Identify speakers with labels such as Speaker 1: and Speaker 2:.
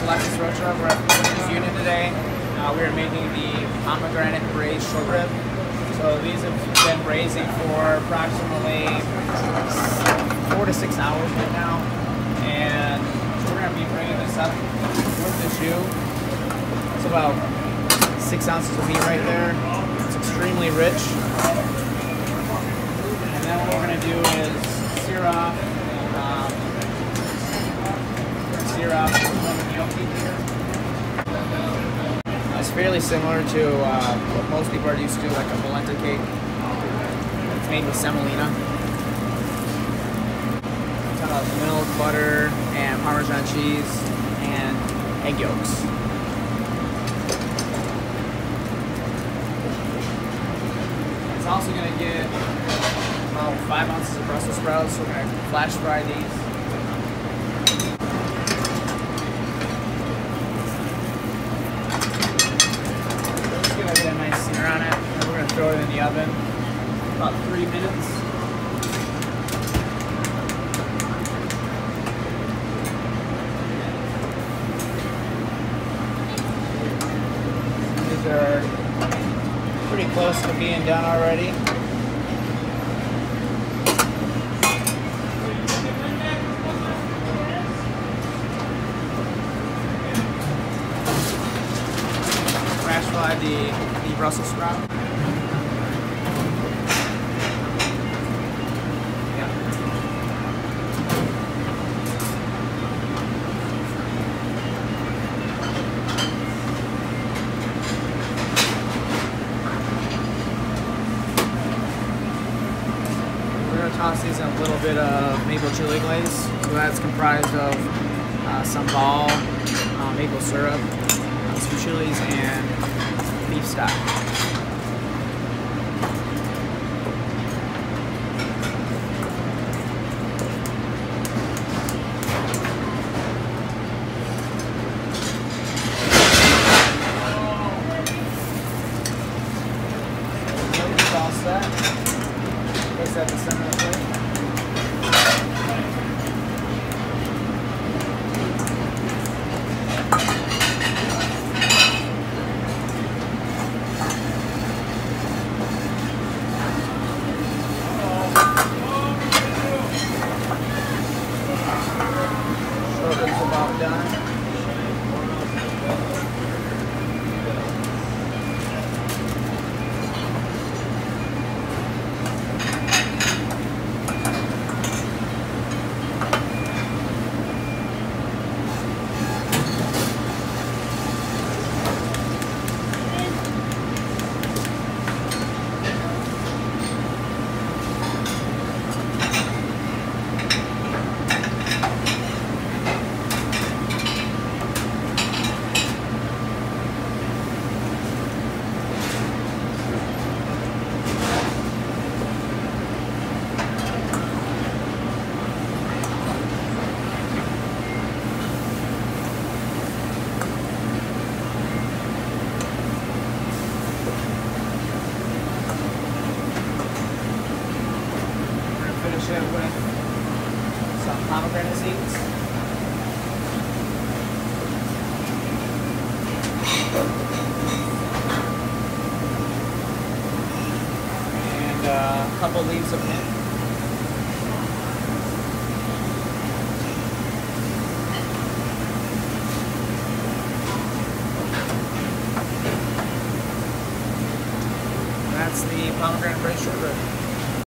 Speaker 1: Alexis Rocha. We're at this unit today. We are making the pomegranate braised short rib. So these have been braising for approximately 4 to 6 hours right now. And we're going to be bringing this up with the shoe. It's about 6 ounces of meat right there. It's extremely rich. And then what we're going to do is sear off It's fairly similar to what most people are used to, like a polenta cake. It's made with semolina. It's got milk, butter, and Parmesan cheese, and egg yolks. It's also going to get about 5 ounces of Brussels sprouts, so we're going to flash fry these. Get a nice sear on it, and we're going to throw it in the oven about 3 minutes. These are pretty close to being done already. The Brussels sprout. Yeah. We're going to toss these in a little bit of maple chili glaze. So that's comprised of some ball, maple syrup, some chilies, and beef stock. It's all set. Place that at the center of the plate. About done. Finish it with some pomegranate seeds. And a couple leaves of mint. That's the pomegranate braised short rib.